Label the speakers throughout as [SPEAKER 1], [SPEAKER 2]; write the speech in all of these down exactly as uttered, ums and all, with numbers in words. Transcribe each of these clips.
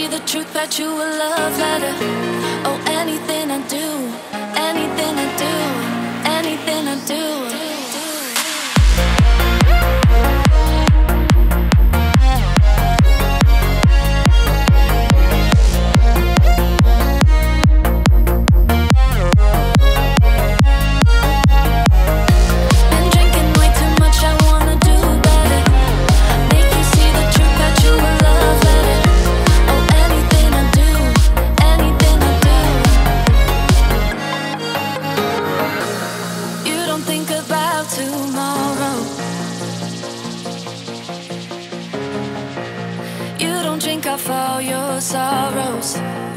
[SPEAKER 1] see the truth, write you a love letter. Oh, anything I do, anything I do, anything I do. Tomorrow, you don't drink off all your sorrows.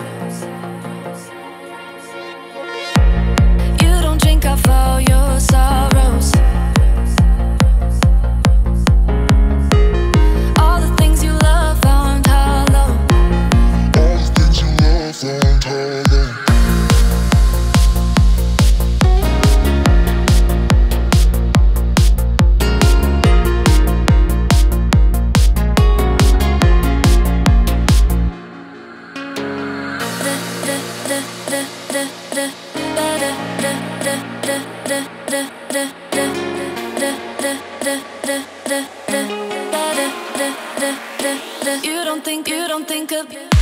[SPEAKER 1] You don't drink off all your sorrows. All the things you love aren't hollow. All the things you love aren't hollow. You don't think, you don't think of